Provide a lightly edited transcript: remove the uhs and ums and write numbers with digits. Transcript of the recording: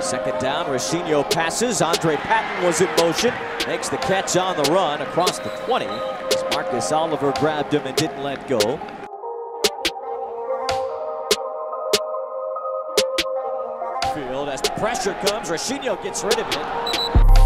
Second down, Rashino passes. Andre Patton was in motion. Makes the catch on the run across the 20. As Marcus Oliver grabbed him and didn't let go. Field as the pressure comes, Rashino gets rid of it.